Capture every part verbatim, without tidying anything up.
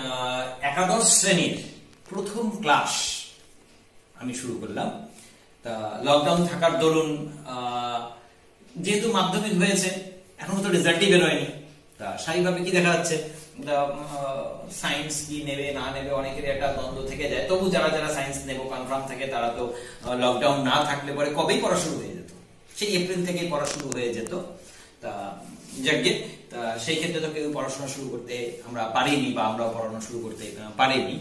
একাদশ শ্রেণীর প্রথম ক্লাস আমি শুরু করলাম। তা লকডাউন থাকার দরুন যেহেতু মাধ্যমিক হয়েছে এখনো তো রেজাল্টই বেরোয়নি, তা স্বাভাবিকভাবে কি দেখা যাচ্ছে সায়েন্স কি নেবে না নেবে অনেকেরই একটা দ্বন্দ্ব থেকে যায়। তবু যারা যারা সায়েন্স নেবো কনফার্ম থাকে তারা তো লকডাউন না থাকলে পরে কবেই পড়া শুরু হয়ে যেত, সেই এপ্রিল থেকেই পড়া শুরু হয়ে যেত। তা যাকে তা সেই ক্ষেত্রে তো কেউ পড়াশোনা শুরু করতে আমরা পারিনি বা আমরাও পড়াশোনা শুরু করতে পারিনি।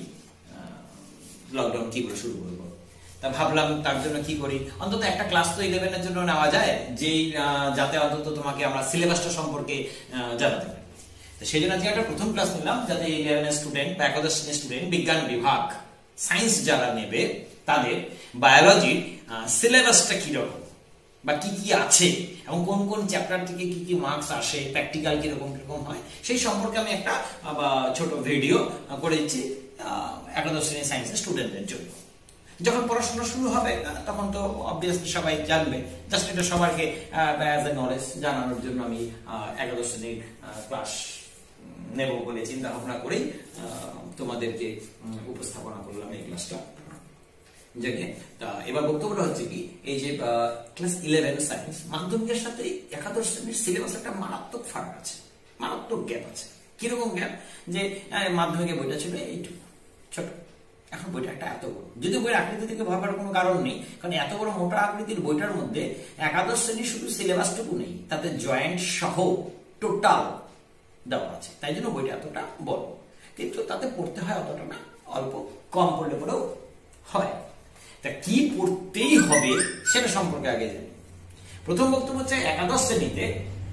লকডাউন কি করে শুরু করবো, তা ভাবলাম তার জন্য কি করি, অন্তত একটা ক্লাস তো ইলেভেনের জন্য নেওয়া যায়, যেই যাতে অন্তত তোমাকে আমরা সিলেবাসটা সম্পর্কে জানাতে পারি। সেই জন্য আজকে একটা প্রথম ক্লাস নিলাম যাতে ইলেভেনের স্টুডেন্ট বা একাদশ শ্রেণীর স্টুডেন্ট বিজ্ঞান বিভাগ সায়েন্স যারা নেবে তাদের বায়োলজির সিলেবাসটা কিরকম বা কি কি আছে এবং কোন কোন চ্যাপ্টার থেকে কি কি মার্কস আসে, প্র্যাকটিক্যাল কিরকম কিরকম হয় সেই সম্পর্কে আমি একটা ছোট ভিডিও করে দিচ্ছি একাদশ শ্রেণীর সায়েন্সের স্টুডেন্টদের জন্য। যখন পড়াশোনা শুরু হবে তখন তো অবভিয়াসলি সবাই জানবে, জাস্ট এটা সবাইকে অ্যাজ এ নলেজ জানানোর জন্য আমি একাদশ শ্রেণীর ক্লাস নেব বলে চিন্তা ভাবনা করেই তোমাদেরকে উপস্থাপনা করলাম এই ক্লাসটা। যাকে তা এবার বক্তব্যটা হচ্ছে কি, এই যে ক্লাস ইলেভেন সায়েন্স মাধ্যমিকের সাথে একাদশ শ্রেণীর সিলেবাস একটা মারাত্মক ফারাক আছে, মারাত্মক গ্যাপ আছে। কিরকম গ্যাপ, যে মাধ্যমিকের বইটা ছিল এইটুকু ছোট, এখন বইটা একটা এত বড়। যদি বইয়ের আকৃতি থেকে ভাবার কোনো কারণ নেই, কারণ এত বড় মোটা আকৃতির বইটার মধ্যে একাদশ শ্রেণীর শুধু সিলেবাসটুকু নেই, তাতে জয়েন্ট সহ টোটাল দেওয়া আছে, তাই জন্য বইটা এতটা বড়। কিন্তু তাতে পড়তে হয় অতটা না, অল্প কম পড়লে পড়েও হয়। তা কি পড়তেই হবে সেটা সম্পর্কে আগে জানি। প্রথম বক্তব্য হচ্ছে একাদশ শ্রেণীতে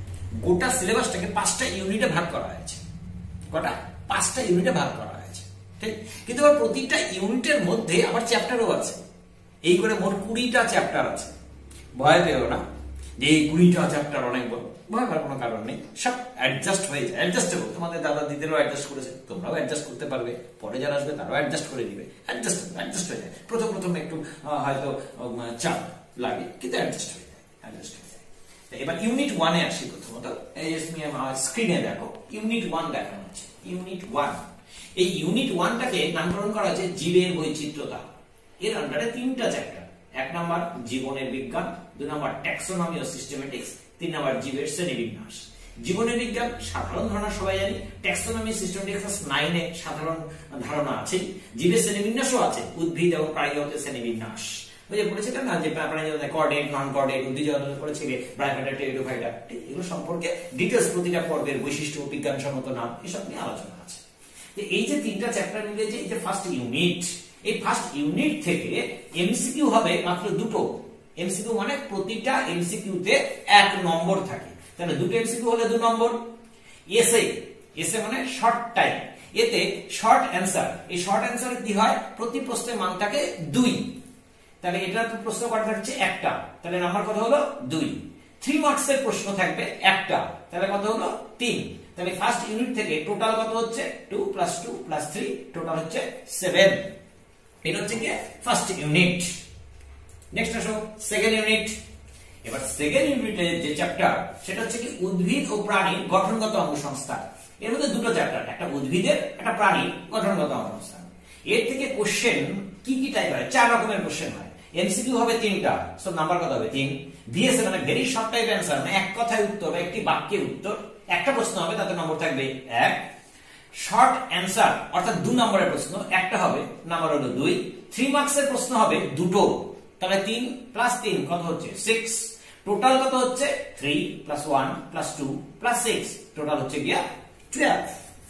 গোটা সিলেবাসটাকে পাঁচটা ইউনিটে ভাগ করা হয়েছে। কটা? পাঁচটা ইউনিটে ভাগ করা হয়েছে, ঠিক। কিন্তু আবার প্রতিটা ইউনিটের মধ্যে আবার চ্যাপ্টারও আছে, এই করে মোট কুড়িটা চ্যাপ্টার আছে। ভয় পেও না যে এই কুড়িটা চ্যাপ্টার অনেক বড়, ভয় পাওয়ার কোনো কারণ নেই, সব অ্যাডজাস্ট হয়ে যায়। অ্যাডজাস্টেবল, তোমাদের দাদা দিদিরাও অ্যাডজাস্ট করেছে, তোমরাও অ্যাডজাস্ট করতে পারবে, পরে যারা আসবে তারাও অ্যাডজাস্ট করে নিবে। অ্যাডজাস্ট অ্যাডজাস্ট হয়ে যায়। প্রথম প্রথম একটু হয়তো চাপ লাগে, কিন্তু অ্যাডজাস্ট হয়ে যায়, অ্যাডজাস্ট হয়ে যায়। এবার ইউনিট ওয়ানে আসি। প্রথমত এই স্ক্রিনে দেখো ইউনিট ওয়ান দেখানো আছে। ইউনিট ওয়ান, এই ইউনিট ওয়ানটাকে নামকরণ করা হয়েছে জীবের বৈচিত্র্যতা। এর আন্ডারে তিনটা চ্যাপ্টার, এক নাম্বার জীবনের বিজ্ঞান, দুই নাম্বার ট্যাক্সোনমি ও সিস্টেমেটিক্স, তিন নাম্বার জীবের শ্রেণীবিন্যাস। জীবনের বিজ্ঞান সাধারণ ধারণা সবাই জানি, ট্যাক্সোনমি সিস্টেমেটিক্স নাইনে সাধারণ ধারণা আছে, জীবের শ্রেণীবিন্যাসও আছে, উদ্ভিদ এবং প্রাণীজগতের শ্রেণীবিন্যাস। ওই যে বলেছিলাম না যে প্রাণীজগতে কর্ডেট নন কর্ডেট, উদ্ভিদ জগতে করেছিল ব্রাইফাইটা টেরিডোফাইটা, এগুলো সম্পর্কে ডিটেলস প্রতিটা পর্বের বৈশিষ্ট্য ও বিজ্ঞানসম্মত নাম এসব নিয়ে আলোচনা আছে। এই যে তিনটা চ্যাপ্টার মিলে যে এই যে ফার্স্ট ইউনিট, এই ফার্স্ট ইউনিট থেকে এমসিকিউ হবে মাত্র দুটো। এমসিকিউ মানে প্রতিটা এমসিকিউ তে এক নম্বর থাকে, তাহলে দুটো এমসিকিউ হলে দু নম্বর। এসে, এসে মানে শর্ট টাইম, এতে শর্ট অ্যান্সার। এই শর্ট অ্যান্সারে কি হয়, প্রতি প্রশ্নের মান থাকে দুই, তাহলে এটা প্রশ্ন কটা থাকছে একটা, তাহলে নাম্বার কত হলো দুই। থ্রি মার্কস এর প্রশ্ন থাকবে একটা, তাহলে কত হলো তিন। তাহলে ফার্স্ট ইউনিট থেকে টোটাল কত হচ্ছে, two plus two plus three, total হচ্ছে সেভেন। এটা হচ্ছে কি ফার্স্ট ইউনিট। নেক্সট আসো সেকেন্ড ইউনিট। এবার সেকেন্ড ইউনিটের যে চ্যাপ্টার সেটা হচ্ছে কি উদ্ভিদ ও প্রাণীর গঠনগত অঙ্গসংস্থান। এর মধ্যে দুটো চ্যাপ্টার, একটা উদ্ভিদের একটা প্রাণীর গঠনগত অঙ্গসংস্থান। এর থেকে কোশ্চেন কি কি টাইপ হয়, চার রকমের কোশ্চেন হয়। এমসিকিউ হবে তিনটা, সব নাম্বার কত হবে তিন। ভিএসএ মানে ভেরি শর্ট টাইপ অ্যান্সার, মানে এক কথায় উত্তর বা একটি বাক্যের উত্তর, একটা প্রশ্ন হবে তাতে নম্বর থাকবে এক। শর্ট অ্যান্সার অর্থাৎ দু নম্বরের প্রশ্ন একটা হবে, নাম্বার হলো দুই। থ্রি মার্কসের প্রশ্ন হবে দুটো, তাহলে তিন প্লাস তিন কত হচ্ছে সিক্স। টোটাল কত হচ্ছে three plus one plus two plus six, total হচ্ছে গিয়া twelve.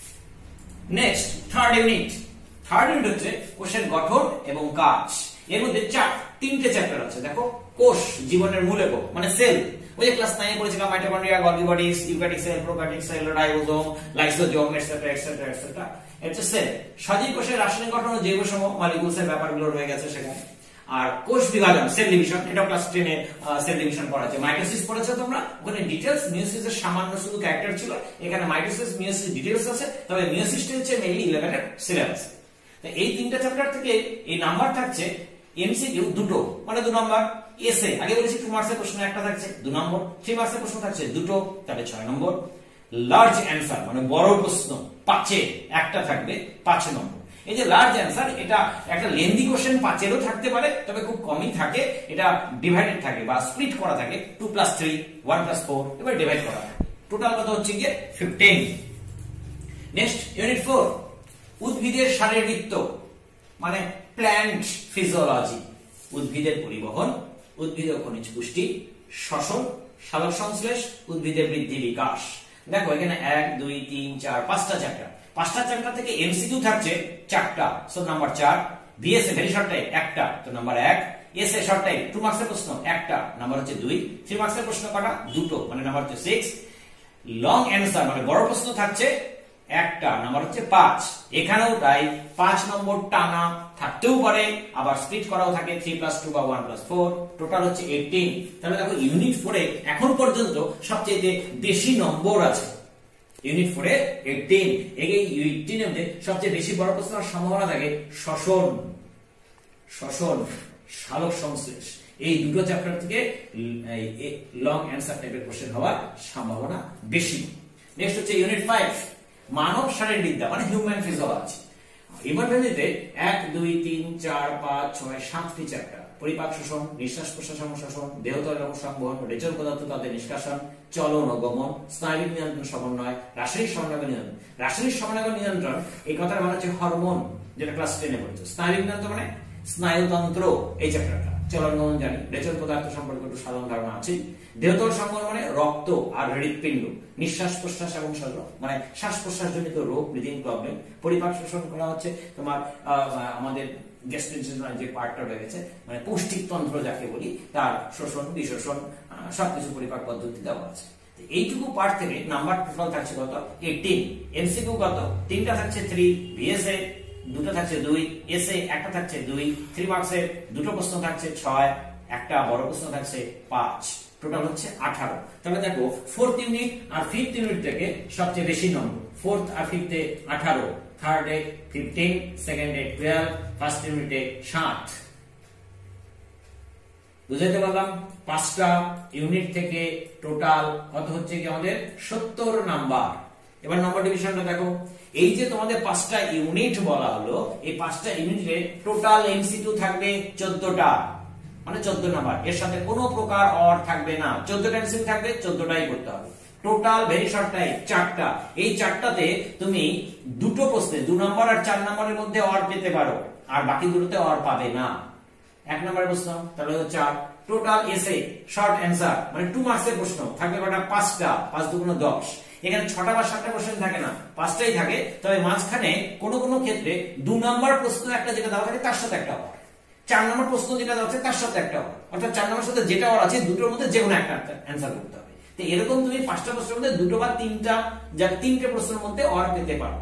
Next third unit. Third unit হচ্ছে কোষের গঠন এবং কাজ। এর মধ্যে চার তিনটে চ্যাপ্টার আছে। দেখো কোষ জীবনের মূল একক মানে সেল, ওই যে ক্লাস নাইনে পড়েছিলাম mitochondria, Golgi bodies, eukaryotic cell, prokaryotic cell, ribosome, lysosome etcetera etcetera etcetera. এটা সেল। সজীব কোষের রাসায়নিক গঠন ও জৈবসম মলিকিউলস এর ব্যাপারগুলো রয়ে গেছে সেখানে। আর কোষ বিভাজন সেল ডিভিশন, এটা ক্লাস টেন এ সেল ডিভিশন পড়া আছে। মাইটোসিস পড়েছো তোমরা, ওখানে ডিটেইলস মিয়োসিসের সামান্য শুধু ক্যারেক্টার ছিল, এখানে মাইটোসিস মিয়োসিস ডিটেইলস আছে, তবে মিয়োসিসটা হচ্ছে মেইনলি ইলেভেন এর সিলেবাস। তো এই তিনটা চ্যাপ্টার থেকে এই নাম্বার থাকছে এমসিকিউ দুটো, মানে দু নম্বর। এসে আগে বলেছি টু মার্কসের প্রশ্ন একটা থাকছে দু নম্বর, থ্রি মার্কসের প্রশ্ন থাকছে দুটো, তাহলে ছয় নম্বর। লার্জ অ্যান্সার মানে বড় প্রশ্ন পাঁচে একটা থাকবে পাঁচ নম্বর। এই যে লার্জ অ্যান্সার, এটা একটা লেন্দি কোশ্চেন পাঁচেরও থাকতে পারে, তবে খুব কমই থাকে। এটা ডিভাইডেড থাকে বা স্প্লিট করা থাকে, two plus three, one plus four, এবার ডিভাইড করা থাকে। টোটাল কত হচ্ছে গিয়ে ফিফটিন। নেক্সট ইউনিট ফোর, উদ্ভিদের শারীরবৃত্ত মানে প্ল্যান্ট ফিজিওলজি, উদ্ভিদের পরিবহন, উদ্ভিদ ও খনিজ পুষ্টি, শ্বসন, সালোক সংশ্লেষ, উদ্ভিদের বৃদ্ধি বিকাশ। দেখো এখানে এক দুই তিন চার পাঁচটা চ্যাপ্টার, পাঁচটা চ্যাপ্টার থেকে এমসিকিউ থাকছে চারটা, সো নাম্বার চার। বিএসএ ভেরি শর্ট টাইপ একটা, তো নাম্বার এক। এসএ শর্ট টাইপ টু মার্কসের প্রশ্ন একটা, নাম্বার হচ্ছে দুই। থ্রি মার্কসের প্রশ্ন কটা? দুটো, মানে নাম্বার হচ্ছে সিক্স। লং অ্যান্সার মানে বড় প্রশ্ন থাকছে একটা, নাম্বার হচ্ছে পাঁচ। এখানেও তাই পাঁচ নম্বর টানা থাকতেও পারে, আবার স্প্লিট করাও থাকে, থ্রি প্লাস টু বা ওয়ান প্লাস ফোর, টোটাল হচ্ছে এইটিন। তাহলে দেখো ইউনিট ফোরে এখন পর্যন্ত সবচেয়ে বেশি নম্বর আছে, ইউনিট ফোরে এইটিন। এই এইটিন এর মধ্যে সবচেয়ে বেশি বড় প্রশ্ন হওয়ার সম্ভাবনা থাকে শ্বসন, শ্বসন, সালোক সংশ্লেষ, এই দুটো চ্যাপ্টার থেকে লং অ্যান্সার টাইপের কোশ্চেন হওয়ার সম্ভাবনা বেশি। নেক্সট হচ্ছে ইউনিট ফাইভ, মানব শারীরবিদ্যা মানে হিউম্যান ফিজিওলজি। ইমার্জেন্সিতে এক দুই তিন চার পাঁচ ছয় সাতটি চ্যাপ্টার, পরিপাক শোষণ, নিঃশ্বাস প্রশ্বাস শোষণ, দেহতল এবং সংবহন, রেচন পদার্থ তাদের নিষ্কাশন, চলন ও গমন, স্নায়বিক নিয়ন্ত্রণ সমন্বয়, রাসায়নিক সমন্বয় নিয়ন্ত্রণ। রাসায়নিক সমন্বয় নিয়ন্ত্রণ এই কথার মানে হচ্ছে হরমোন, যেটা ক্লাস টেনে পড়েছে। স্নায়বিক নিয়ন্ত্রণ মানে স্নায়ুতন্ত্র, এই চ্যাপ্টারটা। চলন গমন জানি, রেচন পদার্থ সম্পর্কে একটু সাধারণ ধারণা আছে। দেহতল সংবহন মানে রক্ত আর হৃৎপিণ্ড, নিঃশ্বাস প্রশ্বাস এবং মানে শ্বাস প্রশ্বাস জনিত রোগ, ব্রিদিং প্রবলেম। পরিপাক শোষণ করা হচ্ছে তোমার আমাদের গ্যাস্ট্রিক যে পার্টটা রয়েছে মানে পৌষ্টিক তন্ত্র যাকে বলি, তার শোষণ বিশোষণ সবকিছু পরিপাক পদ্ধতি দেওয়া আছে। এইটুকু পার্ট থেকে নাম্বার টোটাল থাকছে কত? এইটিন। এমসিকিউ কত? তিনটা থাকছে থ্রি, বিএসএ দুটো থাকছে দুই, এসএ একটা থাকছে দুই, থ্রি মার্কসের দুটো প্রশ্ন থাকছে ছয়, একটা বড় প্রশ্ন থাকছে পাঁচ, টোটাল হচ্ছে আঠারো। তাহলে দেখো ফোর্থ ইউনিট আর ফিফথ ইউনিট থেকে সবচেয়ে বেশি নম্বর, ফোর্থ আর ফিফথে আঠারো, থার্ডে ফিফটিন, সেকেন্ডে টুয়েলভ, ফার্স্ট ইউনিটে সাত। বুঝাতে পারলাম? পাঁচটা ইউনিট থেকে টোটাল কত হচ্ছে কি আমাদের? সত্তর নাম্বার। এবার নম্বর ডিভিশনটা দেখো, এই যে তোমাদের পাঁচটা ইউনিট বলা হলো, এই পাঁচটা ইউনিটে টোটাল এমসিকিউ থাকবে চোদ্দটা, মানে চোদ্দ নাম্বার। এর সাথে কোনো প্রকার অর থাকবে না, চোদ্দটা এমসিকিউ থাকবে, চোদ্দটাই করতে হবে। টোটাল ভেরি শর্ট টাইম চারটা, এই চারটাতে তুমি দুটো প্রশ্নে দু নম্বর আর চার নম্বরের মধ্যে অর পেতে পারো, আর বাকি দুটোতে অর পাবে না। এক নম্বরের প্রশ্ন তাহলে চার, টোটাল এসে শর্ট অ্যান্সার মানে টু মার্কসের প্রশ্ন থাকবে কটা? পাঁচটা, পাঁচ দুগুণ দশ। এখানে ছটা বা সাতটা কোশ্চেন থাকে না, পাঁচটাই থাকে। তবে মাঝখানে কোনো কোনো ক্ষেত্রে দু নম্বর প্রশ্ন একটা যেটা দেওয়া থাকে তার সাথে একটা অর, চার নম্বর প্রশ্ন যেটা দেওয়া আছে তার সাথে একটা অর, অর্থাৎ চার নম্বর সাথে যেটা অর আছে দুটোর মধ্যে যে কোনো একটা অ্যান্সার করতে হবে। তো এরকম তুমি পাঁচটা প্রশ্নের মধ্যে দুটো বা তিনটা, যা তিনটে প্রশ্নের মধ্যে অর পেতে পারো।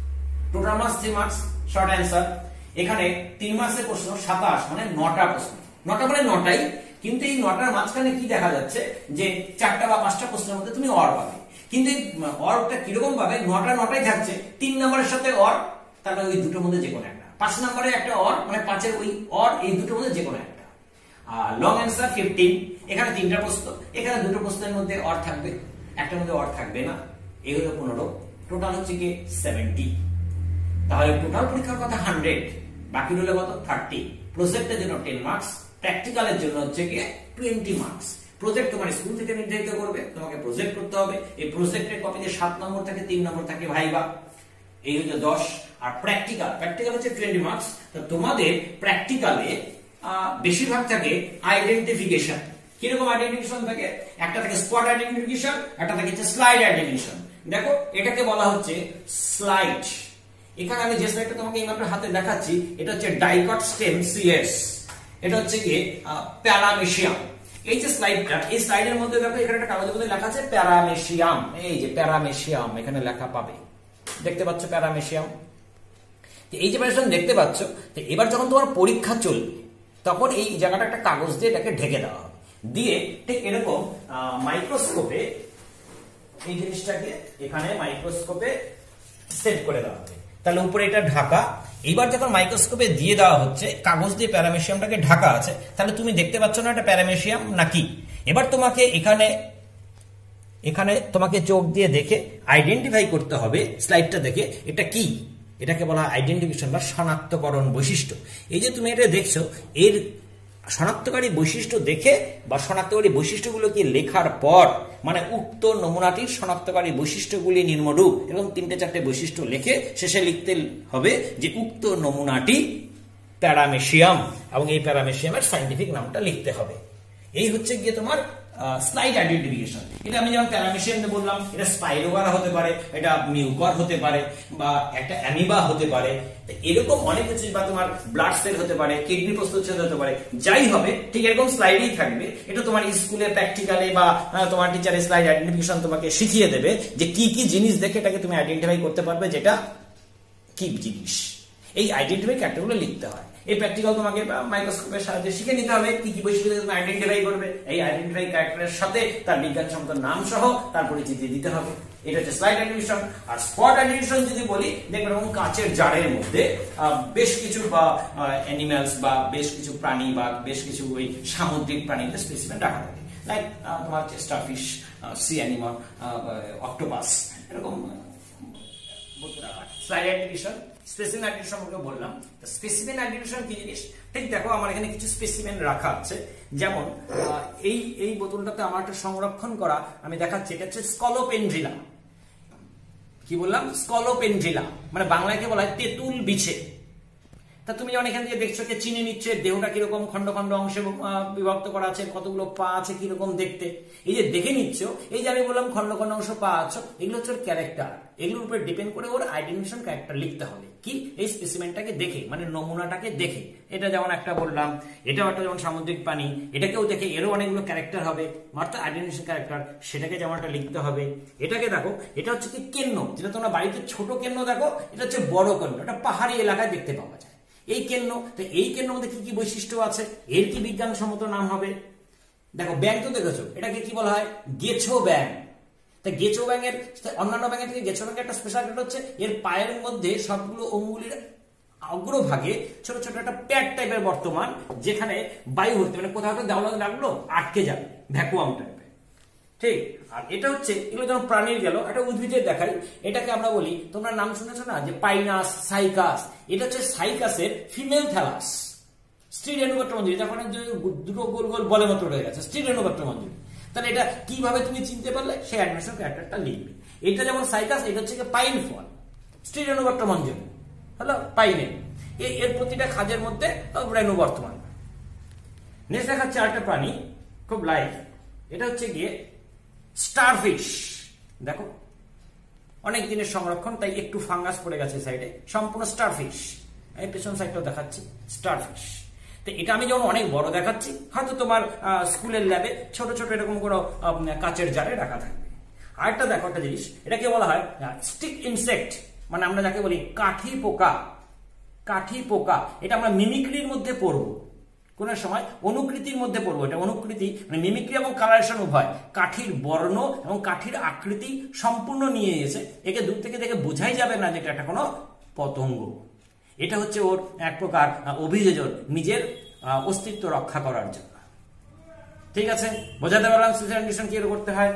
Total marks three marks short answer. এখানে তিন মার্কসের প্রশ্ন সাতাশ, মানে নটা প্রশ্ন, নটা মানে নটাই, কিন্তু এই নটার মাঝখানে কি দেখা যাচ্ছে যে চারটা বা পাঁচটা প্রশ্নের মধ্যে তুমি অর পাবে, কিন্তু এই অরটা কিরকম পাবে? নটা নটাই থাকছে, তিন নম্বরের সাথে অর, তাহলে ওই দুটোর মধ্যে যে কোনো একটা, পাঁচ নম্বরে একটা অর মানে পাঁচের ওই অর, এই দুটোর মধ্যে যে কোনো একটা। আর লং অ্যান্সার ফিফটিন, এখানে তিনটা প্রশ্ন, এখানে দুটো প্রশ্নের মধ্যে অর থাকবে, একটার মধ্যে অর থাকবে না, এই হলো পনেরো। টোটাল হচ্ছে কি সেভেন্টি। তাহলে টোটাল পরীক্ষার কথা হান্ড্রেড, বাকি রইল কত? থার্টি। প্রজেক্টের জন্য টেন মার্কস, প্র্যাকটিক্যালের জন্য হচ্ছে কি টোয়েন্টি মার্কস। প্রজেক্ট তোমার স্কুল থেকে নির্ধারিত করবে, তোমাকে প্রজেক্ট করতে হবে। এই প্রজেক্টের কপিতে সাত নম্বর থাকে, তিন নম্বর থাকে ভাইবা, এই হচ্ছে দশ। আর প্র্যাকটিক্যাল, প্র্যাকটিক্যাল হচ্ছে টোয়েন্টি মার্কস। তো তোমাদের প্র্যাকটিক্যালে বেশিরভাগ থাকে আইডেন্টিফিকেশন। কিরকম আইডেন্টিফিকেশন থাকে? একটা থাকে স্পট আইডেন্টিফিকেশন, একটা থাকে স্লাইড আইডেন্টিফিকেশন। দেখো এটাকে বলা হচ্ছে স্লাইড। এখানে আমি যে স্লাইডটা তোমাকে এইমাত্র হাতে দেখাচ্ছি, এটা হচ্ছে ডাইকট স্টেম সিএস, এটা হচ্ছে কি প্যারামেশিয়াম। এই যে স্লাইডটা, এই স্লাইডের মধ্যে দেখো এখানে একটা কাগজের মধ্যে লেখা আছে প্যারামেশিয়াম, এই যে প্যারামেশিয়াম এখানে লেখা পাবে, দেখতে পাচ্ছ প্যারামেশিয়াম। এই যে প্যারামেশিয়াম দেখতে পাচ্ছ, তো এবার যখন তোমার পরীক্ষা চলবে তখন এই জায়গাটা একটা কাগজ দিয়ে এটাকে ঢেকে দেওয়া হবে, দিয়ে ঠিক এরকম মাইক্রোস্কোপে এই জিনিসটাকে এখানে মাইক্রোস্কোপে সেট করে দেওয়া হবে। তাহলে উপরে এটা ঢাকা, এইবার যখন মাইক্রোস্কোপে দিয়ে দেওয়া হচ্ছে কাগজ দিয়ে প্যারামেশিয়ামটাকে ঢাকা আছে, তাহলে তুমি দেখতে পাচ্ছ না এটা প্যারামেশিয়াম নাকি। এবার তোমাকে এখানে এখানে তোমাকে চোখ দিয়ে দেখে আইডেন্টিফাই করতে হবে স্লাইডটা দেখে এটা কি। এটাকে বলা হয় আইডেন্টিফিকেশন বা শনাক্তকরণ বৈশিষ্ট্য। এই যে তুমি এটা দেখছো, এর শনাক্তকারী বৈশিষ্ট্য দেখে বা শনাক্তকারী বৈশিষ্ট্যগুলোকে লেখার পর, মানে উক্ত নমুনাটির শনাক্তকারী বৈশিষ্ট্যগুলি নিম্নরূপ, এরকম তিনটে চারটে বৈশিষ্ট্য লিখে শেষে লিখতে হবে যে উক্ত নমুনাটি প্যারামেশিয়াম, এবং এই প্যারামেশিয়ামের সাইন্টিফিক নামটা লিখতে হবে। এই হচ্ছে গিয়ে তোমার স্লাইড আইডেন্টিফিকেশন। এটা আমি যেমন প্যারামেশিয়াম বললাম, এটা স্পাইরোগারা হতে পারে, এটা মিউকর হতে পারে, বা একটা অ্যামিবা হতে পারে, এরকম অনেক কিছু, বা তোমার ব্লাড সেল হতে পারে, কিডনি প্রস্তুচ্ছেদ হতে পারে, যাই হবে ঠিক এরকম স্লাইডেই থাকবে। এটা তোমার স্কুলে প্র্যাকটিক্যালে বা তোমার টিচারের স্লাইড আইডেন্টিফিকেশন তোমাকে শিখিয়ে দেবে যে কি কি জিনিস দেখে এটাকে তুমি আইডেন্টিফাই করতে পারবে যেটা কি জিনিস। এই আইডেন্টিফাই ক্যারেক্টারগুলো লিখতে হয়। এই প্র্যাকটিক্যাল তোমাকে মাইক্রোস্কোপের সাহায্যে শিখে নিতে হবে কি কি বৈশিষ্ট্য তুমি আইডেন্টিফাই করবে। এই আইডেন্টিফাই ক্যারেক্টারের সাথে তার বিজ্ঞানসম্মত নাম সহ তার পরিচিতি দিতে হবে। এটা হচ্ছে স্লাইড আইডেন্টিফিকেশন। আর স্পট আইডেন্টিফিকেশন যদি বলি, দেখবেন এরকম কাঁচের জারের মধ্যে বেশ কিছু বা অ্যানিমালস বা বেশ কিছু প্রাণী বা বেশ কিছু ওই সামুদ্রিক প্রাণীদের স্পেসিমেন রাখা থাকে, লাইক তোমার স্টারফিশ, সি অ্যানিমাল, অক্টোপাস, এরকম স্লাইড আইডেন্টিফিকেশন। স্পেসিমেন আইডেন্টিফিকেশন সম্পর্কে বললাম। স্পেসিমেন আইডেন্টিফিকেশন কি জিনিস? ঠিক দেখো, আমার এখানে কিছু স্পেসিমেন রাখা আছে। যেমন এই এই বোতলটাতে আমার একটা সংরক্ষণ করা আমি দেখাচ্ছি, এটা হচ্ছে স্কলোপেন্ড্রিলা। কি বললাম? স্কলোপেন্ড্রিলা, মানে বাংলায় বলা হয় তেঁতুল বিছে। তা তুমি যখন এখান থেকে দেখছো, চিনে নিচ্ছে দেহটা কিরকম খন্ড খন্ড অংশে বিভক্ত করা আছে, কতগুলো পা আছে, কিরকম দেখতে, এই যে দেখে নিচ্ছ, এই যে আমি বললাম খন্ড খন্ড অংশ পা আছে, এগুলো হচ্ছে ওর ক্যারেক্টার। এগুলোর উপরে ডিপেন্ড করে ওর আইডেন্টিফিকেশন ক্যারেক্টার লিখতে হবে। কি? এই স্পেসিমেনটাকে দেখে, মানে নমুনাটাকে দেখে। এটা যেমন একটা বললাম, এটাও একটা যেমন সামুদ্রিক প্রাণী, এটাকেও দেখে এরও অনেকগুলো ক্যারেক্টার হবে, অর্থাৎ আইডেন্টিফিকেশন ক্যারেক্টার, সেটাকে যেমন একটা লিখতে হবে। এটাকে দেখো, এটা হচ্ছে কি কেন্ন, যেটা তোমরা বাড়িতে ছোট কেন্ন দেখো, এটা হচ্ছে বড় কেন্ন, এটা পাহাড়ি এলাকায় দেখতে পাওয়া যায়। এই কেন্ন, তো এই কেন্নের মধ্যে কি কি বৈশিষ্ট্য আছে, এর কি বিজ্ঞানসম্মত নাম হবে? দেখো, ব্যাঙ তো দেখেছো, এটাকে কি বলা হয়? গেছো ব্যাঙ। তা গেছো ব্যাঙের অন্যান্য ব্যাঙের থেকে গেছো ব্যাঙের একটা স্পেশাল হচ্ছে এর পায়ের মধ্যে সবগুলো অঙ্গুলির অগ্রভাগে ছোট ছোট একটা প্যাড টাইপের বর্তমান, যেখানে বায়ু ভর্তি, মানে কোথাও একটা দেওয়াল লাগলো আটকে যাবে, ভ্যাকুয়াম টাইপের। ঠিক। আর এটা হচ্ছে, এগুলো যেমন প্রাণীর গেল, একটা উদ্ভিদের দেখাই, এটাকে আমরা বলি, তোমরা নাম শুনেছো না, যে পাইনাস, সাইকাস। এটা হচ্ছে সাইকাসের ফিমেল থ্যালাস, স্ত্রী রেণুপত্র মঞ্জুরি। তখন দুটো গোল গোল বলের মতো রয়ে গেছে, স্ত্রী রেণুপত্র মঞ্জুরি। তাহলে এটা কিভাবে তুমি চিনতে পারলে, সেই অ্যাডমিশন ক্যারেক্টারটা লিখবে। এটা যেমন সাইকাস, এটা হচ্ছে পাইন ফল, স্ত্রী রেণুপত্র মঞ্জুরি হলো পাইনের। এর প্রতিটা খাজের মধ্যে রেণু বর্তমান। নেক্সট দেখাচ্ছে আরেকটা প্রাণী, খুব লাইট, এটা হচ্ছে গিয়ে স্টারফিশ। দেখো, অনেক দিনের সংরক্ষণ, তাই একটু ফাঙ্গাস পড়ে গেছে সাইডে, সম্পূর্ণ স্টারফিশ। এই পেছন সাইডটাও দেখাচ্ছি স্টারফিশ। তো এটা আমি যখন অনেক বড় দেখাচ্ছি, হয়তো তোমার স্কুলের ল্যাবে ছোট ছোট এরকম করে কাচের জারে রাখা থাকবে। আরেকটা দেখো একটা জিনিস, এটাকে বলা হয় স্টিক ইনসেক্ট, মানে আমরা যাকে বলি কাঠি পোকা। কাঠি পোকা, এটা আমরা মিমিক্রির মধ্যে পড়বো কোন সময়, অনুকৃতির মধ্যে পড়বো। এটা অনুকৃতি মানে মিমিক্রি এবং কালারেশন উভয়। কাঠির বর্ণ এবং কাঠির আকৃতি সম্পূর্ণ নিয়ে এসে একে দূর থেকে দেখে বোঝাই যাবে না যে এটা একটা কোনো পতঙ্গ। এটা হচ্ছে ওর এক প্রকার অভিযোজন, নিজের অস্তিত্ব রক্ষা করার জন্য। ঠিক আছে, বোঝাতে পারলাম স্পেশালাইজেশন কি করতে হয়।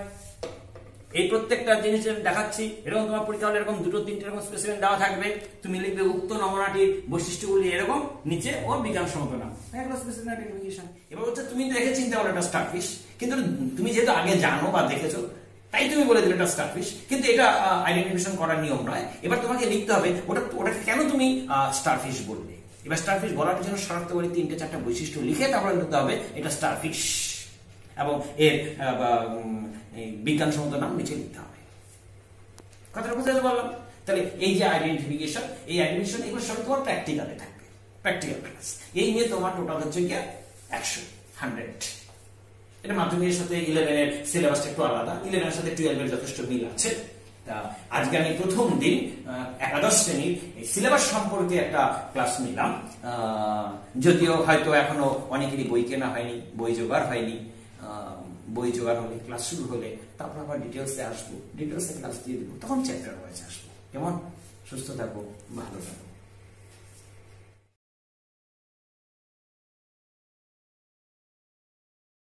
এই প্রত্যেকটা জিনিস দেখাচ্ছি, এরকম তোমার পরীক্ষা হলে এরকম দুটো তিনটে এরকম স্পেসিমেন দেওয়া থাকবে, তুমি লিখবে উক্ত নমুনাটির বৈশিষ্ট্যগুলি এরকম, নিচে ওর বিজ্ঞানসম্মত নাম। এবার হচ্ছে তুমি দেখে চিনতে পারো এটা স্টারফিশ, কিন্তু তুমি যেহেতু আগে জানো বা দেখেছো তাই তুমি বলে দিলে এটা স্টারফিশ, কিন্তু এটা আইডেন্টিফিকেশন করার নিয়ম নয়। এবার তোমাকে লিখতে হবে ওটা ওটাকে কেন তুমি স্টারফিশ বললে। এবার স্টারফিশ বলার জন্য শনাক্তকারী তিনটে চারটা বৈশিষ্ট্য লিখে তারপরে লিখতে হবে এটা স্টারফিশ, এবং এর বিজ্ঞানসম্মত নাম নিচে লিখতে হবে। কথাটা বুঝতে পারলাম? তাহলে এই যে আইডেন্টিফিকেশন, এই আইডেন্টিফিকেশন এগুলো সব তোমার প্র্যাকটিক্যালে থাকবে, প্র্যাকটিক্যাল ক্লাস। এই নিয়ে তোমার টোটাল হচ্ছে কি একশো, হান্ড্রেড। এটা মাধ্যমিকের সাথে ইলেভেনের সিলেবাসটা একটু আলাদা, ইলেভেনের সাথে টুয়েলভের যথেষ্ট মিল আছে। তা আজকে আমি প্রথম দিন একাদশ শ্রেণীর সিলেবাস সম্পর্কে একটা ক্লাস নিলাম। যদিও হয়তো এখনো অনেকেরই বই কেনা হয়নি, বই জোগাড় হয়নি। বই জোগাড় হলে, ক্লাস শুরু হলে তারপর আবার ডিটেলসে আসবো, ডিটেলসে ক্লাস দিয়ে দেবো, তখন চ্যাপ্টার ওয়াইজ আসবো। কেমন? সুস্থ থাকবো, ভালো থাকবো।